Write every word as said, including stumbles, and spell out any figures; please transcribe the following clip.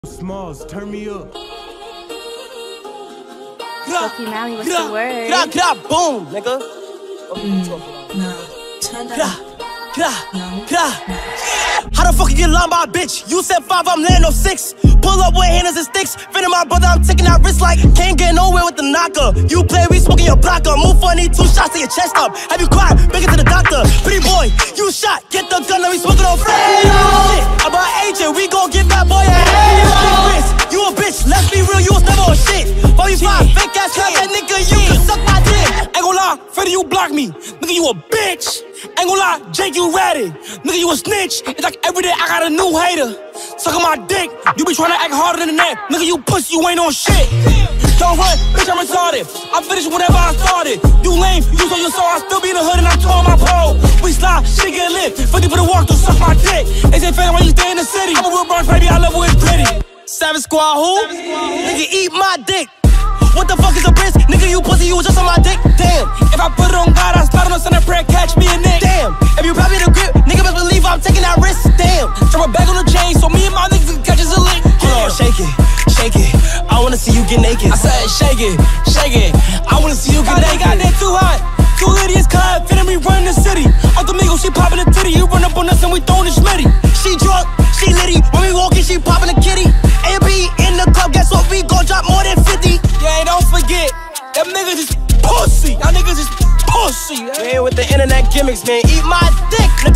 Smalls, turn me up. Sophie Mally, what's the word? Get out, get out, boom, nigga. Mm, no, turn that up. Get out, get out. How the fuck you get lined by a bitch? You said five, I'm laying on six. Pull up with handles and sticks. Finna my brother, I'm taking that wrist like can't get nowhere with the knocker. You play, we smoking your blocker. Move funny, two shots to your chest up. Have you cried? Bring it to the doctor. Pretty boy, you shot. Get the gun, let me smoking on Fredo. I'm an agent, we gon' get that boy a head. You a bitch, let's be real, you was never on shit. forty-five, fake ass cut, that nigga, you can suck my dick. Ain't gon' lie, Fredo, you block me. Nigga, you a bitch. Ain't gon' lie, Jake, you ratted. Nigga, you a snitch. It's like every day I got a new hater. Suckin' my dick, you be tryna act harder than that. Nigga, you pussy, you ain't on shit. Don't run, bitch, I'm retarded. I finish whatever I started. You lame, you told your soul, I still be in the hood and I tore my pole. We slide, shit get lit. fifty for the walk, to suck my dick. They say, Fanum, why you stay in the city? I'm a real Bronx, baby, I love where it's pretty. Savage Squad, who? Nigga, eat my dick. What the fuck is a Brizz? Nigga, you pussy, you was just on my dick. Damn. If I put it on God, I start on the Sunday prayer, catch me a nick. Damn. If you probably the grip, nigga best believe I'm taking that risk. Damn. Drop a bag on the chain, so me and my niggas can catch us a lick. Hold on, shake it, shake it. I wanna see you get naked. I said, shake it, shake it. I wanna see you get naked. Got that too hot. Two idiots cut, finna me run the city. Off the Migos, she poppin' the titty. You run up on us and we throwin' the schmitty. She drunk, she litty. When we walkin', she poppin' the kitty. A and B in the club, guess what? We gon' drop more than fifty. Yeah, don't forget, them niggas is pussy. Y'all niggas is pussy. Man, with the internet gimmicks, man. Eat my dick, nigga.